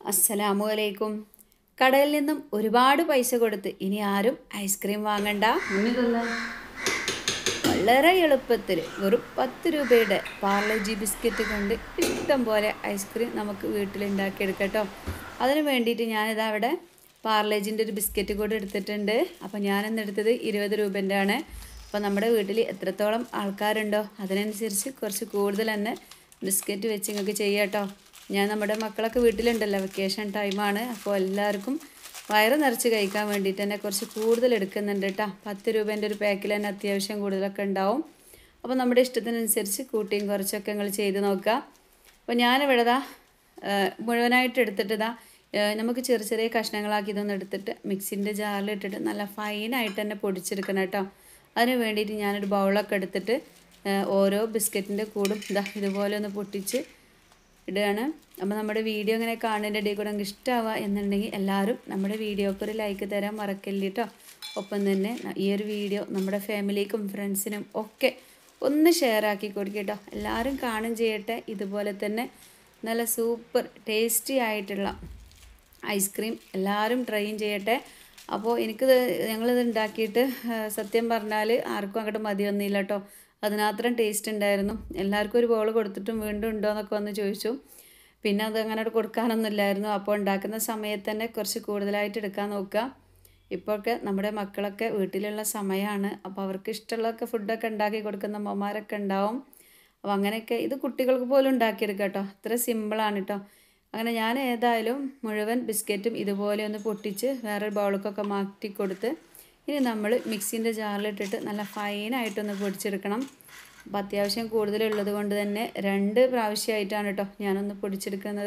അസ്സലാമു അലൈക്കും. കടയിൽ നിന്നും ഒരുപാട് പൈസ കൊടുത്ത് ഇനി ആരും ഐസ്ക്രീം വാങ്ങണ്ട. വളരെ എളുപ്പത്തിൽ വെറും 10 രൂപയുടെ പാർലെ-ജി ബിസ്ക്കറ്റ് കൊണ്ട് ഇഷ്ടം പോലെ ഐസ്ക്രീം നമുക്ക് വീട്ടിലുണ്ടാക്കിയെടുക്കട്ടോ. അതിന് വേണ്ടിയിട്ട് ഞാനിതാ അവിടെ പാർലെ-ജിൻ്റെ ഒരു ബിസ്ക്കറ്റ് കൂടെ എടുത്തിട്ടുണ്ട്. അപ്പോൾ ഞാനിന്ന് എടുത്തത് 20 രൂപേൻ്റെ ആണ്. അപ്പോൾ നമ്മുടെ വീട്ടിൽ എത്രത്തോളം ആൾക്കാരുണ്ടോ അതിനനുസരിച്ച് കുറച്ച് കൂടുതൽ തന്നെ ബിസ്ക്കറ്റ് വെച്ച് നിങ്ങൾക്ക് ചെയ്യാം കേട്ടോ. നമ്മുടെ മക്കളൊക്കെ വീട്ടിലുണ്ടല്ലോ, വെക്കേഷൻ ടൈമാണ്. അപ്പോൾ എല്ലാവർക്കും വയറ് നിറച്ച് കഴിക്കാൻ വേണ്ടിയിട്ട് തന്നെ കുറച്ച് കൂടുതൽ എടുക്കുന്നുണ്ട് കേട്ടോ. 10 രൂപേൻ്റെ ഒരു പാക്കിൽ തന്നെ അത്യാവശ്യം കൂടുതലൊക്കെ ഉണ്ടാവും. അപ്പോൾ നമ്മുടെ ഇഷ്ടത്തിനനുസരിച്ച് കൂട്ടിയും കുറച്ചൊക്കെ നിങ്ങൾ ചെയ്ത് നോക്കുക. അപ്പോൾ ഞാനിവിടെ മുഴുവനായിട്ട് എടുത്തിട്ട് നമുക്ക് ചെറിയ ചെറിയ കഷ്ണങ്ങളാക്കി ഇതൊന്നും എടുത്തിട്ട് മിക്സിൻ്റെ ജാറിലിട്ടിട്ട് നല്ല ഫൈനായിട്ട് തന്നെ പൊടിച്ചെടുക്കണം കേട്ടോ. അതിന് വേണ്ടിയിട്ട് ഞാനൊരു ബൗളൊക്കെ എടുത്തിട്ട് ഓരോ ബിസ്ക്കറ്റിൻ്റെ കൂടും ഇതുപോലെ ഒന്ന് പൊട്ടിച്ച് ഇടുകയാണ്. അപ്പോൾ നമ്മുടെ വീഡിയോ ഇങ്ങനെ കാണുന്നതിൻ്റെ ഇടയിൽ കൂടെ നിങ്ങൾക്ക് ഇഷ്ടമാവുക എന്നുണ്ടെങ്കിൽ എല്ലാവരും നമ്മുടെ വീഡിയോക്ക് ഒരു ലൈക്ക് തരാൻ മറക്കല്ലേ കേട്ടോ. ഒപ്പം തന്നെ ഈ ഒരു വീഡിയോ നമ്മുടെ ഫാമിലിക്കും ഫ്രണ്ട്സിനും ഒക്കെ ഒന്ന് ഷെയർ ആക്കി കൊടുക്കുക കേട്ടോ. എല്ലാവരും കാണും ചെയ്യട്ടെ. ഇതുപോലെ തന്നെ നല്ല സൂപ്പർ ടേസ്റ്റി ആയിട്ടുള്ള ഐസ്ക്രീം എല്ലാവരും ട്രൈ ചെയ്യട്ടെ. അപ്പോൾ ഞങ്ങളിത് ഉണ്ടാക്കിയിട്ട് സത്യം പറഞ്ഞാൽ ആർക്കും അങ്ങോട്ട് മതി വന്നില്ല കേട്ടോ. അതിനത്രയും ടേസ്റ്റ് ഉണ്ടായിരുന്നു. എല്ലാവർക്കും ഒരു ബോൾ കൊടുത്തിട്ടും വീണ്ടും ഉണ്ടോ എന്നൊക്കെ വന്ന് ചോദിച്ചു. പിന്നെ അത് അങ്ങനെ കൊടുക്കാനൊന്നും ഇല്ലായിരുന്നു. അപ്പോൾ ഉണ്ടാക്കുന്ന സമയത്ത് തന്നെ കുറച്ച് കൂടുതലായിട്ട് എടുക്കാൻ നോക്കുക. ഇപ്പോഴൊക്കെ നമ്മുടെ മക്കളൊക്കെ വീട്ടിലുള്ള സമയമാണ്. അപ്പോൾ അവർക്ക് ഇഷ്ടമുള്ളതൊക്കെ ഫുഡൊക്കെ ഉണ്ടാക്കി കൊടുക്കുന്ന അമ്മമാരൊക്കെ ഉണ്ടാവും. അപ്പോൾ അങ്ങനെയൊക്കെ ഇത് കുട്ടികൾക്ക് പോലും ഉണ്ടാക്കിയെടുക്കാം കേട്ടോ. അത്ര സിമ്പിളാണ് കേട്ടോ. അങ്ങനെ ഞാൻ ഏതായാലും മുഴുവൻ ബിസ്ക്കറ്റും ഇതുപോലെ ഒന്ന് പൊട്ടിച്ച് വേറൊരു ബൗളിലേക്കൊക്കെ മാറ്റി കൊടുത്ത് ഇനി നമ്മൾ മിക്സിൻ്റെ ജാറിലിട്ടിട്ട് നല്ല ഫൈനായിട്ടൊന്ന് പൊടിച്ചെടുക്കണം. അപ്പോൾ അത്യാവശ്യം കൂടുതലുള്ളത് കൊണ്ട് തന്നെ 2 പ്രാവശ്യമായിട്ടാണ് കേട്ടോ ഞാനൊന്ന് പൊടിച്ചെടുക്കുന്നത്.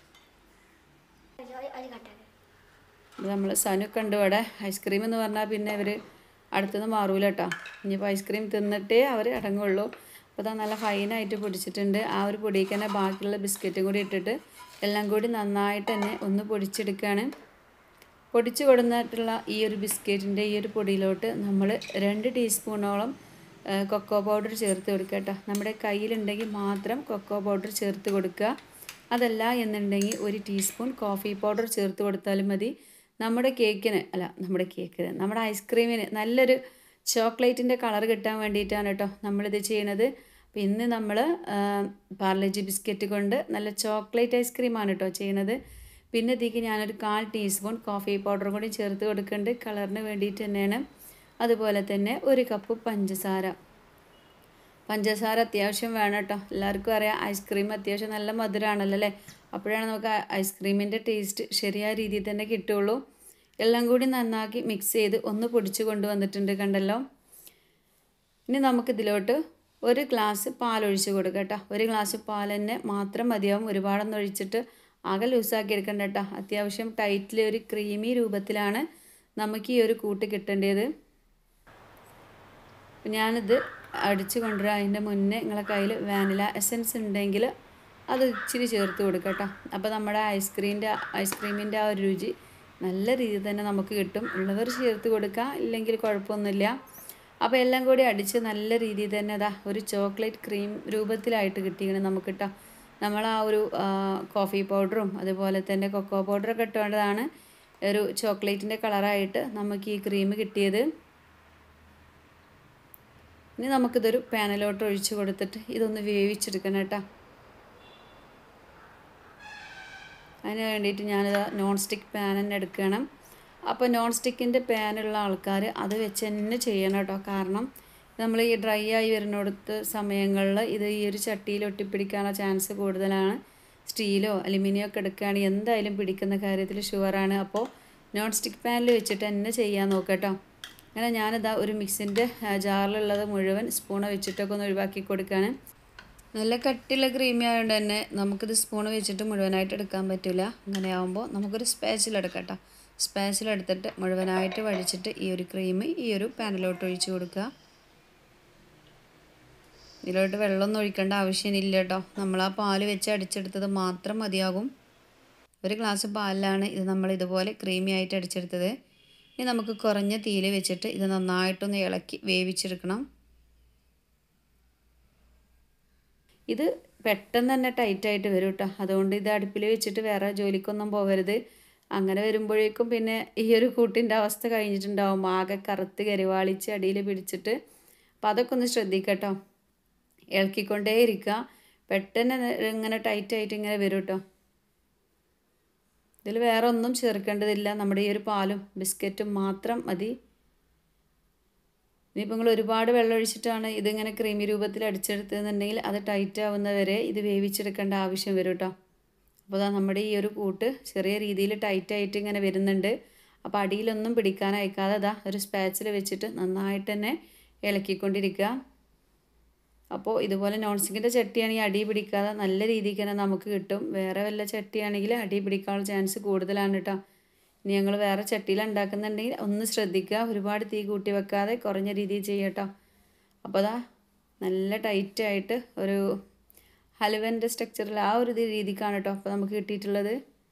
നമ്മൾ സനുക്കെ ഉണ്ട് ഇവിടെ. ഐസ്ക്രീം എന്ന് പറഞ്ഞാൽ പിന്നെ ഇവർ അടുത്തുനിന്ന് മാറൂല കേട്ടോ. ഇനിയിപ്പോൾ ഐസ്ക്രീം തിന്നിട്ടേ അവർ അടങ്ങുള്ളൂ. അപ്പോൾ നല്ല ഫൈനായിട്ട് പൊടിച്ചിട്ടുണ്ട്. ആ ഒരു പൊടിക്ക് തന്നെ ബാക്കിയുള്ള ബിസ്ക്കറ്റും കൂടി ഇട്ടിട്ട് എല്ലാം കൂടി നന്നായിട്ട് തന്നെ ഒന്ന് പൊടിച്ചെടുക്കുകയാണ്. പൊടിച്ച് കൊടുത്തിട്ടുള്ള ഈ ഒരു ബിസ്ക്കറ്റിൻ്റെ ഈ ഒരു പൊടിയിലോട്ട് നമ്മൾ 2 ടീസ്പൂണോളം കൊക്കോ പൗഡർ ചേർത്ത് കൊടുക്കുക കേട്ടോ. നമ്മുടെ കയ്യിലുണ്ടെങ്കിൽ മാത്രം കൊക്കോ പൗഡർ ചേർത്ത് കൊടുക്കുക. അതല്ല എന്നുണ്ടെങ്കിൽ 1 ടീസ്പൂൺ കോഫി പൗഡർ ചേർത്ത് കൊടുത്താലും മതി. നമ്മുടെ നമ്മുടെ ഐസ്ക്രീമിന് നല്ലൊരു ചോക്ലേറ്റിൻ്റെ കളർ കിട്ടാൻ വേണ്ടിയിട്ടാണ് കേട്ടോ നമ്മളിത് ചെയ്യണത്. അപ്പോൾ ഇന്ന് നമ്മൾ പാർലെ-ജി ബിസ്ക്കറ്റ് കൊണ്ട് നല്ല ചോക്ലേറ്റ് ഐസ്ക്രീമാണ് കേട്ടോ ചെയ്യണത്. പിന്നെ ഇതിലേക്ക് ഞാനൊരു 1/4 ടീസ്പൂൺ കോഫി പൗഡർ കൂടി ചേർത്ത് കൊടുക്കുന്നുണ്ട്, കളറിന് വേണ്ടിയിട്ട് തന്നെയാണ്. അതുപോലെ തന്നെ 1 കപ്പ് പഞ്ചസാര അത്യാവശ്യം വേണം കേട്ടോ. എല്ലാവർക്കും അറിയാം ഐസ്ക്രീം അത്യാവശ്യം നല്ല മധുരമാണല്ലോ അല്ലേ. അപ്പോഴാണ് നമുക്ക് ഐസ്ക്രീമിൻ്റെ ടേസ്റ്റ് ശരിയായ രീതിയിൽ തന്നെ കിട്ടുള്ളൂ. എല്ലാം കൂടി നന്നാക്കി മിക്സ് ചെയ്ത് ഒന്ന് പൊടിച്ച് കൊണ്ടുവന്നിട്ടുണ്ട് കണ്ടല്ലോ. ഇനി നമുക്കിതിലോട്ട് 1 ഗ്ലാസ് പാലൊഴിച്ച് കൊടുക്കാം കേട്ടോ. 1 ഗ്ലാസ് പാൽ തന്നെ മാത്രം മതിയാവും. ഒരുപാടൊന്നും ഒഴിച്ചിട്ട് ആകെ ലൂസാക്കി എടുക്കണ്ട കേട്ടോ. അത്യാവശ്യം ടൈറ്റിൽ ഒരു ക്രീമി രൂപത്തിലാണ് നമുക്ക് ഈ ഒരു കൂട്ട് കിട്ടേണ്ടത്. ഞാനിത് അടിച്ച് കൊണ്ടുവരാം. അതിൻ്റെ മുന്നേ നിങ്ങളെ കയ്യിൽ വാനില എസൻസ് ഉണ്ടെങ്കിൽ അത് ഇച്ചിരി ചേർത്ത് കൊടുക്കുക കേട്ടോ. അപ്പോൾ നമ്മുടെ ഐസ്ക്രീമിൻ്റെ ആ ഒരു രുചി നല്ല രീതിയിൽ തന്നെ നമുക്ക് കിട്ടും. ഉള്ളവർ ചേർത്ത് കൊടുക്കുക, ഇല്ലെങ്കിൽ കുഴപ്പമൊന്നുമില്ല. അപ്പോൾ എല്ലാം കൂടി അടിച്ച് നല്ല രീതിയിൽ തന്നെ ഒരു ചോക്ലേറ്റ് ക്രീം രൂപത്തിലായിട്ട് കിട്ടിയാണ് നമുക്ക് കേട്ടോ. നമ്മൾ ആ ഒരു കോഫി പൗഡറും അതുപോലെ തന്നെ കൊക്കോ പൗഡറൊക്കെ ഇട്ടുകൊണ്ടതാണ് ഒരു ചോക്ലേറ്റിൻ്റെ കളറായിട്ട് നമുക്ക് ഈ ക്രീം കിട്ടിയത്. ഇനി നമുക്കിതൊരു പാനിലോട്ട് ഒഴിച്ച് കൊടുത്തിട്ട് ഇതൊന്ന് വേവിച്ചെടുക്കണം കേട്ടോ. അതിന് വേണ്ടിയിട്ട് ഞാനിത് നോൺ സ്റ്റിക്ക് പാൻ തന്നെ എടുക്കണം. അപ്പോൾ നോൺ സ്റ്റിക്കിൻ്റെ പാനുള്ള ആൾക്കാർ അത് വെച്ച് തന്നെ ചെയ്യണം കേട്ടോ. കാരണം നമ്മൾ ഈ ഡ്രൈ ആയി വരുന്നിടത്ത് സമയങ്ങളിൽ ഇത് ഈ ഒരു ചട്ടിയിൽ ഒട്ടിപ്പിടിക്കാനുള്ള ചാൻസ് കൂടുതലാണ്. സ്റ്റീലോ അലുമിനിയോ ഒക്കെ എടുക്കുകയാണെങ്കിൽ എന്തായാലും പിടിക്കുന്ന കാര്യത്തിൽ ഷുവറാണ്. അപ്പോൾ നോൺ സ്റ്റിക്ക് പാനിൽ വെച്ചിട്ട് തന്നെ ചെയ്യാൻ നോക്കുക കേട്ടോ. അങ്ങനെ ഞാനിതാ ഒരു മിക്സിൻ്റെ ജാറിലുള്ളത് മുഴുവൻ സ്പൂണ് വെച്ചിട്ടൊക്കെ ഒന്ന് ഒഴിവാക്കി കൊടുക്കുകയാണ്. നല്ല കട്ടിയുള്ള ക്രീമി ആയതുകൊണ്ട് തന്നെ നമുക്കിത് സ്പൂണ് വെച്ചിട്ട് മുഴുവനായിട്ട് എടുക്കാൻ പറ്റില്ല. അങ്ങനെ ആകുമ്പോൾ നമുക്കൊരു സ്പാച്ചിൽ എടുക്കാം കേട്ടോ. സ്പാച്ചിൽ എടുത്തിട്ട് മുഴുവനായിട്ട് വടിച്ചിട്ട് ഈ ഒരു ക്രീം ഈ ഒരു പാനിലോട്ട് ഒഴിച്ച് കൊടുക്കുക. ഇതിലോട്ട് വെള്ളമൊന്നും ഒഴിക്കേണ്ട ആവശ്യമില്ല കേട്ടോ. നമ്മൾ ആ പാല് വെച്ച് അടിച്ചെടുത്തത് മാത്രം മതിയാകും. 1 ഗ്ലാസ് പാലിലാണ് ഇത് നമ്മൾ ഇതുപോലെ ക്രീമി ആയിട്ട് അടിച്ചെടുത്തത്. ഇനി നമുക്ക് കുറഞ്ഞ തീയിൽ വെച്ചിട്ട് ഇത് നന്നായിട്ടൊന്ന് ഇളക്കി വേവിച്ചെടുക്കണം. ഇത് പെട്ടെന്ന് തന്നെ ടൈറ്റായിട്ട് വരും കേട്ടോ. അതുകൊണ്ട് ഇത് അടുപ്പിൽ വെച്ചിട്ട് വേറെ ജോലിക്കൊന്നും പോകരുത്. അങ്ങനെ വരുമ്പോഴേക്കും പിന്നെ ഈ ഒരു കൂട്ടിൻ്റെ അവസ്ഥ കഴിഞ്ഞിട്ടുണ്ടാവും. ആകെ കറുത്ത് കരിവാളിച്ച് അടിയിൽ പിടിച്ചിട്ട്. അപ്പോൾ അതൊക്കെ ഒന്ന് ശ്രദ്ധിക്കട്ടോ. ഇളക്കിക്കൊണ്ടേ ഇരിക്കുക. പെട്ടെന്ന് ഇങ്ങനെ ടൈറ്റായിട്ട് ഇങ്ങനെ വരും കേട്ടോ. ഇതിൽ വേറെ ഒന്നും ചേർക്കേണ്ടതില്ല. നമ്മുടെ ഈ ഒരു പാലും ബിസ്ക്കറ്റും മാത്രം മതി. ഇനിയിപ്പോൾ നിങ്ങൾ ഒരുപാട് വെള്ളം ഒഴിച്ചിട്ടാണ് ഇതിങ്ങനെ ക്രീമി രൂപത്തിൽ അടിച്ചെടുത്തതെന്നുണ്ടെങ്കിൽ അത് ടൈറ്റ് ആവുന്നവരെ ഇത് വേവിച്ചെടുക്കേണ്ട ആവശ്യം വരും കേട്ടോ. അപ്പോൾ അതാ നമ്മുടെ ഈ ഒരു കൂട്ട് ചെറിയ രീതിയിൽ ടൈറ്റായിട്ട് ഇങ്ങനെ വരുന്നുണ്ട്. അപ്പോൾ അടിയിലൊന്നും പിടിക്കാൻ അയക്കാതെ അതാ ഒരു സ്പാച്ചിൽ വെച്ചിട്ട് നന്നായിട്ട് തന്നെ ഇളക്കിക്കൊണ്ടിരിക്കുക. അപ്പോൾ ഇതുപോലെ നോൺ സ്റ്റിക്കിൻ്റെ ചട്ടിയാണെങ്കിൽ അടി പിടിക്കാതെ നല്ല രീതിക്ക് തന്നെ നമുക്ക് കിട്ടും. വേറെ വല്ല ചട്ടിയാണെങ്കിൽ അടി പിടിക്കാനുള്ള ചാൻസ് കൂടുതലാണ് കേട്ടോ. ഇനി ഞങ്ങൾ വേറെ ചട്ടിയിലാണ് ഉണ്ടാക്കുന്നുണ്ടെങ്കിൽ ഒന്ന് ശ്രദ്ധിക്കുക. ഒരുപാട് തീ കൂട്ടി വെക്കാതെ കുറഞ്ഞ രീതിയിൽ ചെയ്യട്ടോ. അപ്പോൾ അതാ നല്ല ടൈറ്റായിട്ട് ഒരു ഹലുവൻ്റെ സ്ട്രക്ചറിൽ ആ ഒരു രീതിക്കാണ് കേട്ടോ അപ്പോൾ നമുക്ക് കിട്ടിയിട്ടുള്ളത്.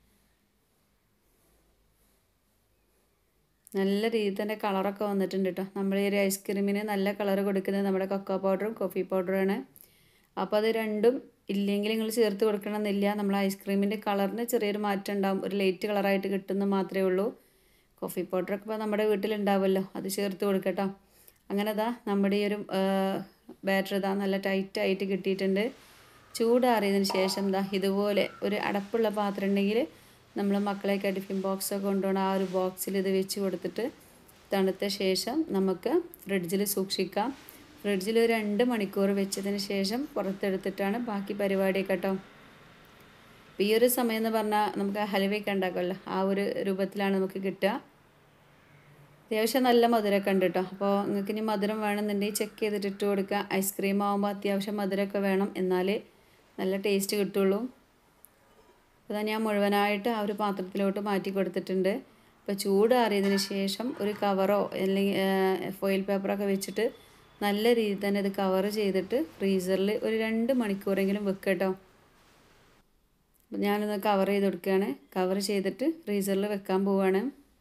നല്ല രീതിയിൽ തന്നെ കളറൊക്കെ വന്നിട്ടുണ്ട് കേട്ടോ. നമ്മൾ ഈ ഒരു ഐസ്ക്രീമിന് നല്ല കളർ കൊടുക്കുന്നത് നമ്മുടെ കൊക്കോ പൗഡറും കോഫി പൗഡറുമാണ്. അപ്പോൾ അത് രണ്ടും ഇല്ലെങ്കിൽ നിങ്ങൾ ചേർത്ത് കൊടുക്കണമെന്നില്ല. നമ്മൾ ഐസ്ക്രീമിൻ്റെ കളറിന് ചെറിയൊരു മാറ്റം ഉണ്ടാവും. ഒരു ലൈറ്റ് കളറായിട്ട് കിട്ടുന്നത് മാത്രമേ ഉള്ളൂ. കോഫി പൗഡറൊക്കെ ഇപ്പോൾ നമ്മുടെ വീട്ടിലുണ്ടാവുമല്ലോ, അത് ചേർത്ത് കൊടുക്കട്ടോ. അങ്ങനെ ഇതാ നമ്മുടെ ഈ ഒരു ബാറ്റർ ഇതാ നല്ല ടൈറ്റായിട്ട് കിട്ടിയിട്ടുണ്ട്. ചൂടാറിയതിന് ശേഷം ഇതാ ഇതുപോലെ ഒരു അടപ്പുള്ള പാത്രം ഉണ്ടെങ്കിൽ നമ്മൾ മക്കളെയൊക്കെ ടിഫിൻ ബോക്സൊക്കെ കൊണ്ടുപോകണം. ആ ഒരു ബോക്സിൽ ഇത് വെച്ച് കൊടുത്തിട്ട് തണുത്ത ശേഷം നമുക്ക് ഫ്രിഡ്ജിൽ സൂക്ഷിക്കാം. ഫ്രിഡ്ജിൽ ഒരു 2 മണിക്കൂർ വെച്ചതിന് ശേഷം പുറത്തെടുത്തിട്ടാണ് ബാക്കി പരിപാടിയൊക്കെ കേട്ടോ. അപ്പോൾ ഈ ഒരു സമയം എന്ന് പറഞ്ഞാൽ നമുക്ക് ഹലുവയൊക്കെ ഉണ്ടാക്കുമല്ലോ, ആ ഒരു രൂപത്തിലാണ് നമുക്ക് കിട്ടുക. അത്യാവശ്യം നല്ല മധുരമൊക്കെ ഉണ്ട് കേട്ടോ. അപ്പോൾ നിങ്ങൾക്ക് ഇനി മധുരം വേണമെന്നുണ്ടെങ്കിൽ ചെക്ക് ചെയ്തിട്ട് ഇട്ട് കൊടുക്കുക. ഐസ്ക്രീം ആകുമ്പോൾ അത്യാവശ്യം മധുരമൊക്കെ വേണം, എന്നാലേ നല്ല ടേസ്റ്റ് കിട്ടുള്ളൂ. അപ്പോൾ ഞാൻ മുഴുവനായിട്ട് ആ ഒരു പാത്രത്തിലോട്ട് മാറ്റി കൊടുത്തിട്ടുണ്ട്. അപ്പോൾ ചൂടാറിയതിന് ശേഷം ഒരു കവറോ അല്ലെങ്കിൽ ഫോയിൽ പേപ്പറൊക്കെ വെച്ചിട്ട് നല്ല രീതിയിൽ തന്നെ ഇത് കവർ ചെയ്തിട്ട് ഫ്രീസറിൽ ഒരു 2 മണിക്കൂറെങ്കിലും വെക്കുക കേട്ടോ. അപ്പോൾ ഞാനൊന്ന് കവർ ചെയ്ത് കൊടുക്കുകയാണ്. കവർ ചെയ്തിട്ട് ഫ്രീസറിൽ വെക്കാൻ പോവുകയാണ്.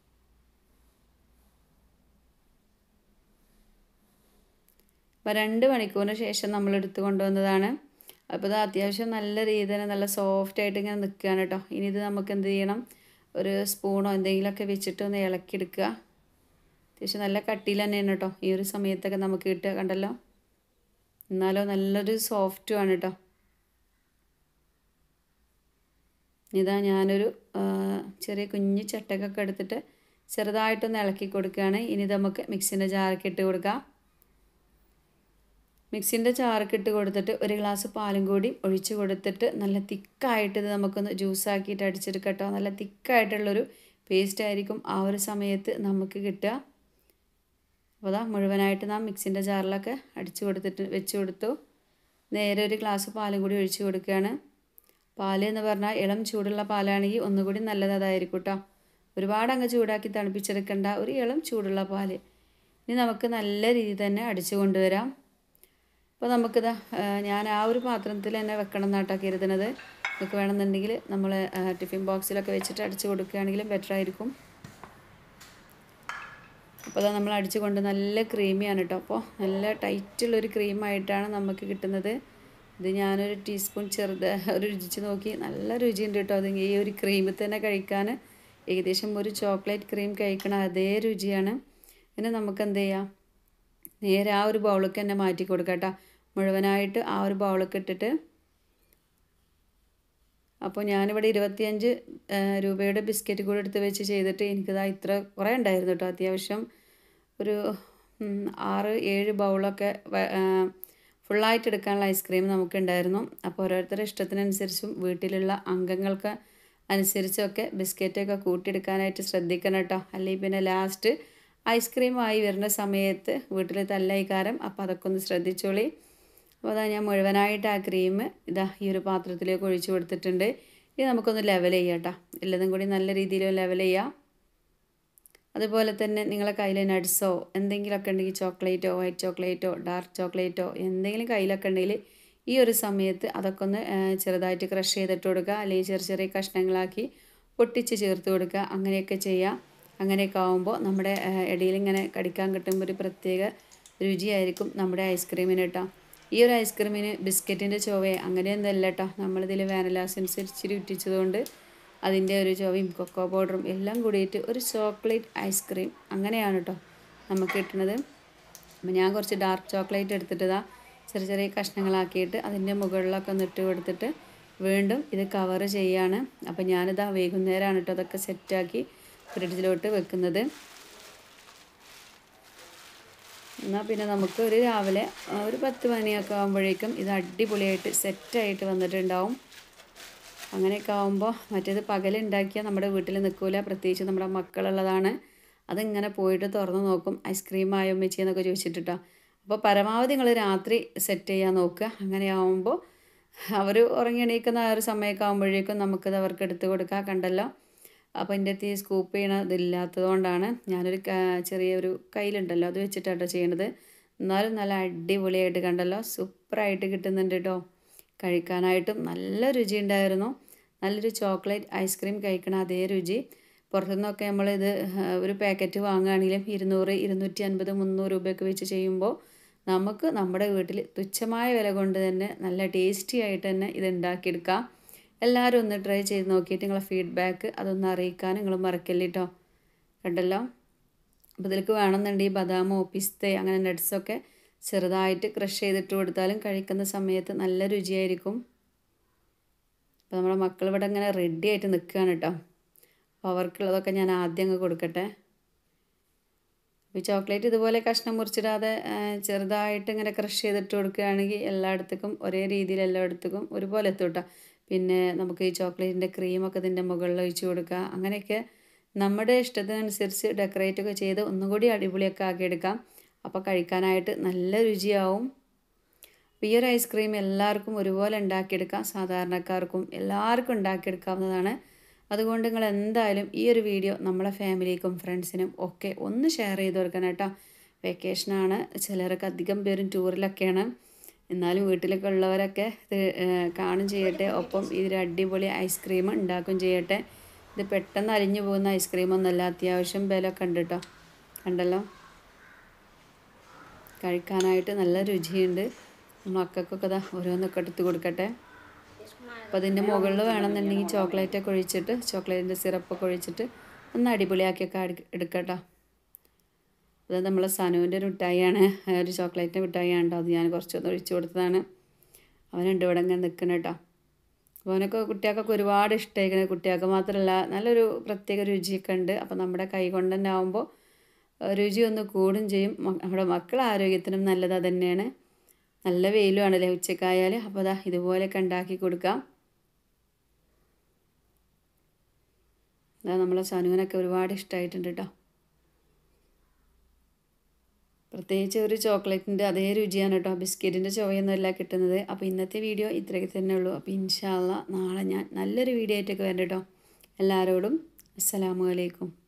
അപ്പോൾ 2 മണിക്കൂറിന് ശേഷം നമ്മൾ എടുത്ത് കൊണ്ടുവന്നതാണ്. അപ്പോൾ ഇത് അത്യാവശ്യം നല്ല രീതിയിൽ തന്നെ നല്ല സോഫ്റ്റായിട്ട് ഇങ്ങനെ നിൽക്കുകയാണ് കേട്ടോ. ഇനി ഇത് നമുക്ക് എന്ത് ചെയ്യണം, ഒരു സ്പൂണോ എന്തെങ്കിലുമൊക്കെ വെച്ചിട്ട് ഒന്ന് ഇളക്കിയെടുക്കുക. അത്യാവശ്യം നല്ല കട്ടിയിൽ തന്നെയാണ് കേട്ടോ ഈ ഒരു സമയത്തൊക്കെ നമുക്ക് കിട്ടുക. കണ്ടല്ലോ, എന്നാലോ നല്ലൊരു സോഫ്റ്റുമാണ് കേട്ടോ. ഇതാ ഞാനൊരു ചെറിയ കുഞ്ഞ് ചട്ടക്കൊക്കെ എടുത്തിട്ട് ചെറുതായിട്ടൊന്ന് ഇളക്കി കൊടുക്കുകയാണ്. ഇനി നമുക്ക് മിക്സിൻ്റെ ജാറൊക്കെ ഇട്ട് കൊടുക്കാം. മിക്സിൻ്റെ ജാറൊക്കെ ഇട്ട് കൊടുത്തിട്ട് ഒരു ഗ്ലാസ് പാലും കൂടി ഒഴിച്ച് കൊടുത്തിട്ട് നല്ല തിക്കായിട്ട് ഇത് നമുക്കൊന്ന് ജ്യൂസാക്കിയിട്ട് അടിച്ചെടുക്കാം കേട്ടോ. നല്ല തിക്കായിട്ടുള്ളൊരു പേസ്റ്റ് ആയിരിക്കും ആ ഒരു സമയത്ത് നമുക്ക് കിട്ടുക. അപ്പോൾ അതാ മുഴുവനായിട്ട് നാം മിക്സിൻ്റെ ജാറിലൊക്കെ അടിച്ചു കൊടുത്തിട്ട് വെച്ച് കൊടുത്തു. നേരെ ഒരു ഗ്ലാസ് പാലും കൂടി ഒഴിച്ച് കൊടുക്കുകയാണ്. പാൽ എന്ന് പറഞ്ഞാൽ ഇളം ചൂടുള്ള പാലാണെങ്കിൽ ഒന്നുകൂടി നല്ലത് അതായിരിക്കും കേട്ടോ. ഒരുപാട് അങ്ങ് ചൂടാക്കി തണുപ്പിച്ചെടുക്കേണ്ട, ഒരു ഇളം ചൂടുള്ള പാൽ. ഇനി നമുക്ക് നല്ല രീതിയിൽ തന്നെ അടിച്ചു കൊണ്ടുവരാം. അപ്പോൾ നമുക്കിതാ ഞാൻ ആ ഒരു പാത്രത്തിൽ തന്നെ വെക്കണം എന്നാട്ടോ കരുതുന്നത്. നിങ്ങൾക്ക് വേണമെന്നുണ്ടെങ്കിൽ നമ്മൾ ടിഫിൻ ബോക്സിലൊക്കെ വെച്ചിട്ട് അടിച്ച് കൊടുക്കുകയാണെങ്കിലും ബെറ്റർ ആയിരിക്കും. അപ്പോൾ അതാ നമ്മൾ അടിച്ചു കൊണ്ട് നല്ല ക്രീമിയാണ് കേട്ടോ. അപ്പോൾ നല്ല ടൈറ്റുള്ളൊരു ക്രീമായിട്ടാണ് നമുക്ക് കിട്ടുന്നത്. ഇത് ഞാനൊരു ടീസ്പൂൺ ഒരു രുചിച്ച് നോക്കി, നല്ല രുചിയുണ്ട് കേട്ടോ. അത് ഈ ഒരു ക്രീമിൽ തന്നെ കഴിക്കാൻ ഏകദേശം ഒരു ചോക്ലേറ്റ് ക്രീം കഴിക്കണ അതേ രുചിയാണ്. പിന്നെ നമുക്ക് എന്ത് ചെയ്യാം, നേരെ ആ ഒരു ബൗളൊക്കെ തന്നെ മാറ്റി കൊടുക്കാം കേട്ടോ. മുഴുവനായിട്ട് ആ ഒരു ബൗളൊക്കെ ഇട്ടിട്ട്, അപ്പോൾ ഞാനിവിടെ 25 രൂപയുടെ ബിസ്ക്കറ്റ് കൂടെ എടുത്ത് വെച്ച് ചെയ്തിട്ട് എനിക്കിതാ ഇത്ര കുറേ ഉണ്ടായിരുന്നു കേട്ടോ. അത്യാവശ്യം ഒരു 6-7 ബൗളൊക്കെ ഫുള്ളായിട്ട് എടുക്കാനുള്ള ഐസ്ക്രീം നമുക്കുണ്ടായിരുന്നു. അപ്പോൾ ഓരോരുത്തരുടെ ഇഷ്ടത്തിനനുസരിച്ചും വീട്ടിലുള്ള അംഗങ്ങൾക്ക് അനുസരിച്ചൊക്കെ ബിസ്ക്കറ്റൊക്കെ കൂട്ടിയെടുക്കാനായിട്ട് ശ്രദ്ധിക്കണം കേട്ടോ. അല്ലെങ്കിൽ പിന്നെ ലാസ്റ്റ് ഐസ്ക്രീമായി വരുന്ന സമയത്ത് വീട്ടിൽ തല്ലൈക്കാരം. അപ്പോൾ അതൊക്കെ ഒന്ന് ശ്രദ്ധിച്ചോളി. അപ്പോൾ അതാ ഞാൻ മുഴുവനായിട്ട് ആ ക്രീം ഇതാ ഈ ഒരു പാത്രത്തിലേക്ക് ഒഴിച്ച് കൊടുത്തിട്ടുണ്ട്. ഇനി നമുക്കൊന്ന് ലെവൽ ചെയ്യാം കേട്ടോ. എല്ലാതും കൂടി നല്ല രീതിയിൽ ലെവൽ ചെയ്യാം. അതുപോലെ തന്നെ നിങ്ങളെ കയ്യിൽ നട്ട്സോ എന്തെങ്കിലുമൊക്കെ ഉണ്ടെങ്കിൽ ചോക്ലേറ്റോ വൈറ്റ് ചോക്ലേറ്റോ ഡാർക്ക് ചോക്ലേറ്റോ എന്തെങ്കിലും കയ്യിലൊക്കെ ഉണ്ടെങ്കിൽ ഈ ഒരു സമയത്ത് അതൊക്കെ ഒന്ന് ചെറുതായിട്ട് ക്രഷ് ചെയ്തിട്ട് കൊടുക്കുക. അല്ലെങ്കിൽ ചെറിയ ചെറിയ കഷ്ണങ്ങളാക്കി പൊട്ടിച്ച് ചേർത്ത് കൊടുക്കുക. അങ്ങനെയൊക്കെ ചെയ്യാം. അങ്ങനെയൊക്കെ ആകുമ്പോൾ നമ്മുടെ ഇടയിൽ ഇങ്ങനെ കടിക്കാൻ കിട്ടുമ്പോൾ ഒരു പ്രത്യേക രുചിയായിരിക്കും നമ്മുടെ ഐസ്ക്രീമിന് കേട്ടോ. ഈ ഒരു ഐസ്ക്രീമിന് ബിസ്ക്കറ്റിൻ്റെ ചുവയെ അങ്ങനെയൊന്നുമല്ല കേട്ടോ. നമ്മളിതിൽ വാനില എസൻസ് ഇച്ചിരി ഇട്ടിച്ചതുകൊണ്ട് അതിൻ്റെ ഒരു ചുവയും കൊക്കോ പൗഡറും എല്ലാം കൂടിയിട്ട് ഒരു ചോക്ലേറ്റ് ഐസ്ക്രീം അങ്ങനെയാണ് കേട്ടോ നമുക്ക് കിട്ടുന്നത്. അപ്പോൾ ഞാൻ കുറച്ച് ഡാർക്ക് ചോക്ലേറ്റ് എടുത്തിട്ട് ചെറിയ ചെറിയ കഷ്ണങ്ങളാക്കിയിട്ട് അതിൻ്റെ മുകളിലൊക്കെ ഒന്ന് ഇട്ട് കൊടുത്തിട്ട് വീണ്ടും ഇത് കവർ ചെയ്യാണ്. അപ്പോൾ ഞാനിതാ വൈകുന്നേരമാണ് കേട്ടോ അതൊക്കെ സെറ്റാക്കി ഫ്രിഡ്ജിലോട്ട് വെക്കുന്നത്. എന്നാൽ പിന്നെ നമുക്ക് ഒരു രാവിലെ ഒരു 10 മണിയൊക്കെ ആകുമ്പോഴേക്കും ഇത് അടിപൊളിയായിട്ട് സെറ്റായിട്ട് വന്നിട്ടുണ്ടാവും. അങ്ങനെയൊക്കെ ആകുമ്പോൾ മറ്റേത് പകലുണ്ടാക്കിയാൽ നമ്മുടെ വീട്ടിൽ നിൽക്കില്ല, പ്രത്യേകിച്ച് നമ്മുടെ മക്കളുള്ളതാണ്. അതിങ്ങനെ പോയിട്ട് തുറന്ന് നോക്കും, ഐസ്ക്രീം ആയോ ഉമ്മച്ചി എന്നൊക്കെ ചോദിച്ചിട്ടോ. അപ്പോൾ പരമാവധി നിങ്ങൾ രാത്രി സെറ്റ് ചെയ്യാൻ നോക്കുക. അങ്ങനെയാവുമ്പോൾ അവർ ഉറങ്ങി എണീക്കുന്ന ആ ഒരു സമയമൊക്കെ ആകുമ്പോഴേക്കും നമുക്കത് അവർക്ക് എടുത്ത് കൊടുക്കുക. കണ്ടല്ലോ, അപ്പോൾ എൻ്റെ അടുത്ത് ഈ സ്കൂപ്പ് ചെയ്യണ ഇതില്ലാത്തത് കൊണ്ടാണ് ഞാനൊരു ചെറിയൊരു കയ്യിലുണ്ടല്ലോ അത് വെച്ചിട്ടാട്ടോ ചെയ്യണത്. എന്നാലും നല്ല അടിപൊളിയായിട്ട് കണ്ടല്ലോ, സൂപ്പറായിട്ട് കിട്ടുന്നുണ്ട് കേട്ടോ. കഴിക്കാനായിട്ടും നല്ല രുചി ഉണ്ടായിരുന്നു. നല്ലൊരു ചോക്ലേറ്റ് ഐസ്ക്രീം കഴിക്കണ അതേ രുചി. പുറത്തുനിന്നൊക്കെ നമ്മളിത് ഒരു പാക്കറ്റ് വാങ്ങുകയാണെങ്കിലും 200, 250, 300 രൂപയൊക്കെ വെച്ച് ചെയ്യുമ്പോൾ നമുക്ക് നമ്മുടെ വീട്ടിൽ തുച്ഛമായ വില കൊണ്ട് തന്നെ നല്ല ടേസ്റ്റി ആയിട്ട് തന്നെ ഇത് ഉണ്ടാക്കിയെടുക്കാം. എല്ലാവരും ഒന്ന് ട്രൈ ചെയ്ത് നോക്കിയിട്ട് നിങ്ങളെ ഫീഡ്ബാക്ക് അതൊന്ന് അറിയിക്കാൻ നിങ്ങൾ മറക്കല്ല കേട്ടോ. കണ്ടല്ലോ, അപ്പോൾ ഇതിലേക്ക് വേണമെന്നുണ്ടെങ്കിൽ ബദാമോ പിസ്ത അങ്ങനെ നട്ട്സൊക്കെ ചെറുതായിട്ട് ക്രഷ് ചെയ്തിട്ട് കൊടുത്താലും കഴിക്കുന്ന സമയത്ത് നല്ല രുചിയായിരിക്കും. അപ്പോൾ നമ്മുടെ മക്കൾ ഇവിടെ ഇങ്ങനെ റെഡി ആയിട്ട് നിൽക്കുകയാണ് കേട്ടോ. അപ്പോൾ അവർക്കുള്ളതൊക്കെ ഞാൻ ആദ്യം അങ്ങ് കൊടുക്കട്ടെ. അപ്പോൾ ചോക്ലേറ്റ് ഇതുപോലെ കഷ്ണം മുറിച്ചിടാതെ ചെറുതായിട്ട് ഇങ്ങനെ ക്രഷ് ചെയ്തിട്ട് കൊടുക്കുകയാണെങ്കിൽ എല്ലായിടത്തേക്കും ഒരേ രീതിയിൽ എല്ലായിടത്തേക്കും ഒരുപോലെ എത്തും കേട്ടോ. പിന്നെ നമുക്ക് ഈ ചോക്ലേറ്റിൻ്റെ ക്രീമൊക്കെ ഇതിൻ്റെ മുകളിൽ ഒഴിച്ച് കൊടുക്കുക. അങ്ങനെയൊക്കെ നമ്മുടെ ഇഷ്ടത്തിനനുസരിച്ച് ഡെക്കറേറ്റൊക്കെ ചെയ്ത് ഒന്നുകൂടി അടിപൊളിയൊക്കെ ആക്കിയെടുക്കാം. അപ്പോൾ കഴിക്കാനായിട്ട് നല്ല രുചിയാവും. ഈ ഒരു ഐസ്ക്രീം എല്ലാവർക്കും ഒരുപോലെ ഉണ്ടാക്കിയെടുക്കാം, സാധാരണക്കാർക്കും എല്ലാവർക്കും ഉണ്ടാക്കിയെടുക്കാവുന്നതാണ്. അതുകൊണ്ട് നിങ്ങൾ എന്തായാലും ഈ ഒരു വീഡിയോ നമ്മളെ ഫാമിലിക്കും ഫ്രണ്ട്സിനും ഒക്കെ ഒന്ന് ഷെയർ ചെയ്ത് കൊടുക്കണം കേട്ടോ. വെക്കേഷനാണ്, ചിലരൊക്കെ അധികം പേരും ടൂറിലൊക്കെയാണ്. എന്നാലും വീട്ടിലൊക്കെ ഉള്ളവരൊക്കെ ഇത് കാണും ചെയ്യട്ടെ. ഒപ്പം ഇതൊരു അടിപൊളി ഐസ്ക്രീം ഉണ്ടാക്കും ചെയ്യട്ടെ. ഇത് പെട്ടെന്ന് അലിഞ്ഞു പോകുന്ന ഐസ്ക്രീമൊന്നുമല്ല, അത്യാവശ്യം ബലമൊക്കെ ഉണ്ട് കേട്ടോ. കണ്ടല്ലോ, കഴിക്കാനായിട്ട് നല്ല രുചിയുണ്ട്. മക്കൾക്കൊക്കെ ഇതാ ഓരോന്നൊക്കെ എടുത്ത് കൊടുക്കട്ടെ. അപ്പോൾ അതിൻ്റെ മുകളിൽ വേണമെന്നുണ്ടെങ്കിൽ ചോക്ലേറ്റൊക്കെ ഒഴിച്ചിട്ട് ചോക്ലേറ്റിൻ്റെ സിറപ്പൊക്കെ ഒഴിച്ചിട്ട് ഒന്ന് അടിപൊളിയാക്കിയൊക്കെ എടുക്കട്ടോ. അത് നമ്മളെ സനുവിൻ്റെ ഒരു മിഠായിയാണ്, ഒരു ചോക്ലേറ്റിൻ്റെ മിഠായിയാണ് കേട്ടോ. അത് ഞാൻ കുറച്ചൊന്ന് ഒഴിച്ചു കൊടുത്തതാണ്. അവനുണ്ട് ഇവിടെ ഇങ്ങനെ നിൽക്കണം കേട്ടോ. അപ്പോൾ അവനൊക്കെ കുട്ടികൾക്കൊക്കെ ഒരുപാട് ഇഷ്ടമായിരിക്കുന്നത്. കുട്ടികൾക്ക് മാത്രമല്ല നല്ലൊരു പ്രത്യേക രുചിയൊക്കെ ഉണ്ട്. അപ്പോൾ നമ്മുടെ കൈ കൊണ്ട് തന്നെ ആകുമ്പോൾ രുചി ഒന്ന് കൂടും ചെയ്യും. നമ്മുടെ മക്കളുടെ ആരോഗ്യത്തിനും നല്ലത് തന്നെയാണ്. നല്ല വെയിലുമാണല്ലേ ഉച്ചക്കായാൽ. അപ്പോൾ അതാ ഇതുപോലെയൊക്കെ ഉണ്ടാക്കി കൊടുക്കാം. അതാ നമ്മളെ സനുവിനൊക്കെ ഒരുപാട് ഇഷ്ടമായിട്ടുണ്ട് കേട്ടോ. പ്രത്യേകിച്ച് ഒരു ചോക്ലേറ്റിൻ്റെ അതേ രുചിയാണ് കേട്ടോ, ബിസ്ക്കറ്റിൻ്റെ ചുവയൊന്നുമല്ല കിട്ടുന്നത്. അപ്പോൾ ഇന്നത്തെ വീഡിയോ ഇത്രയൊക്കെ തന്നെ ഉള്ളൂ. അപ്പോൾ ഇൻഷാ അല്ലാഹ് നാളെ ഞാൻ നല്ലൊരു വീഡിയോ ആയിട്ടൊക്കെ വരാം കേട്ടോ. എല്ലാവരോടും അസ്സലാമു അലൈക്കും.